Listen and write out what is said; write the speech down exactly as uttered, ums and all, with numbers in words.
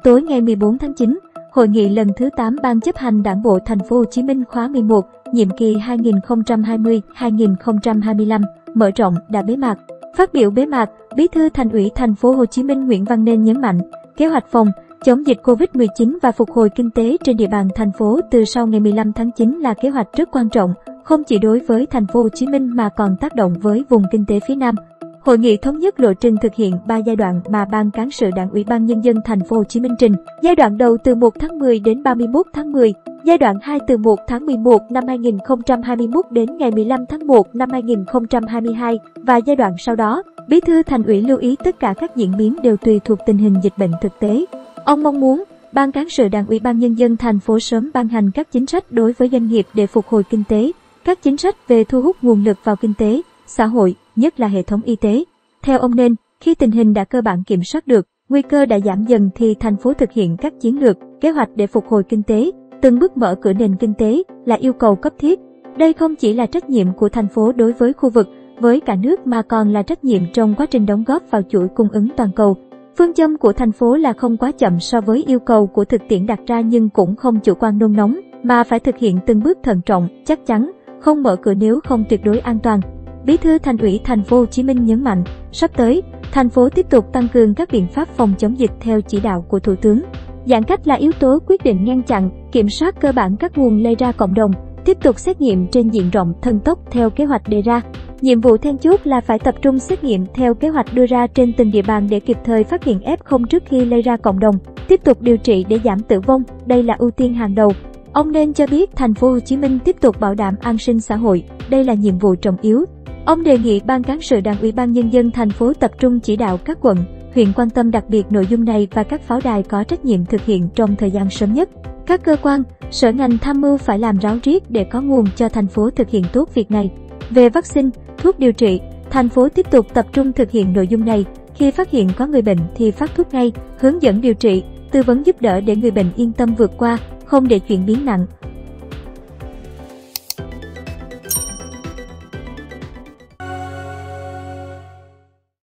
Tối ngày mười bốn tháng chín, hội nghị lần thứ tám Ban chấp hành Đảng bộ Thành phố Hồ Chí Minh khóa mười một, nhiệm kỳ hai nghìn không trăm hai mươi đến hai nghìn không trăm hai mươi lăm mở rộng đã bế mạc. Phát biểu bế mạc, Bí thư Thành ủy Thành phố Hồ Chí Minh Nguyễn Văn Nên nhấn mạnh, kế hoạch phòng chống dịch Covid mười chín và phục hồi kinh tế trên địa bàn thành phố từ sau ngày mười lăm tháng chín là kế hoạch rất quan trọng, không chỉ đối với Thành phố Hồ Chí Minh mà còn tác động với vùng kinh tế phía Nam. Hội nghị thống nhất lộ trình thực hiện ba giai đoạn mà Ban Cán sự Đảng ủy Ban Nhân dân Thành phố Hồ Chí Minh trình. Giai đoạn đầu từ một tháng mười đến ba mươi mốt tháng mười, giai đoạn hai từ một tháng mười một năm hai nghìn không trăm hai mươi mốt đến ngày mười lăm tháng một năm hai nghìn không trăm hai mươi hai và giai đoạn sau đó. Bí thư Thành ủy lưu ý tất cả các diễn biến đều tùy thuộc tình hình dịch bệnh thực tế. Ông mong muốn Ban Cán sự Đảng ủy Ban Nhân dân thành phố sớm ban hành các chính sách đối với doanh nghiệp để phục hồi kinh tế, các chính sách về thu hút nguồn lực vào kinh tế, xã hội, nhất là hệ thống y tế. Theo ông Nên, khi tình hình đã cơ bản kiểm soát được, nguy cơ đã giảm dần thì thành phố thực hiện các chiến lược, kế hoạch để phục hồi kinh tế, từng bước mở cửa nền kinh tế là yêu cầu cấp thiết. Đây không chỉ là trách nhiệm của thành phố đối với khu vực, với cả nước mà còn là trách nhiệm trong quá trình đóng góp vào chuỗi cung ứng toàn cầu. Phương châm của thành phố là không quá chậm so với yêu cầu của thực tiễn đặt ra nhưng cũng không chủ quan nôn nóng, mà phải thực hiện từng bước thận trọng, chắc chắn, không mở cửa nếu không tuyệt đối an toàn. Bí thư Thành ủy Thành phố Hồ Chí Minh nhấn mạnh, sắp tới, thành phố tiếp tục tăng cường các biện pháp phòng chống dịch theo chỉ đạo của Thủ tướng. Giãn cách là yếu tố quyết định ngăn chặn, kiểm soát cơ bản các nguồn lây ra cộng đồng, tiếp tục xét nghiệm trên diện rộng thần tốc theo kế hoạch đề ra. Nhiệm vụ then chốt là phải tập trung xét nghiệm theo kế hoạch đưa ra trên từng địa bàn để kịp thời phát hiện ép không trước khi lây ra cộng đồng, tiếp tục điều trị để giảm tử vong, đây là ưu tiên hàng đầu. Ông Nên cho biết Thành phố Hồ Chí Minh tiếp tục bảo đảm an sinh xã hội, đây là nhiệm vụ trọng yếu. Ông đề nghị Ban Cán sự Đảng ủy Ban Nhân dân thành phố tập trung chỉ đạo các quận, huyện quan tâm đặc biệt nội dung này và các pháo đài có trách nhiệm thực hiện trong thời gian sớm nhất. Các cơ quan, sở ngành tham mưu phải làm ráo riết để có nguồn cho thành phố thực hiện tốt việc này. Về vaccine, thuốc điều trị, thành phố tiếp tục tập trung thực hiện nội dung này. Khi phát hiện có người bệnh thì phát thuốc ngay, hướng dẫn điều trị, tư vấn giúp đỡ để người bệnh yên tâm vượt qua, không để chuyển biến nặng,